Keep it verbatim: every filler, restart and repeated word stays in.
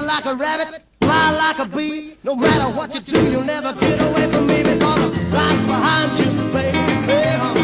like a rabbit, fly like a bee. No matter what you do, you'll never get away from me because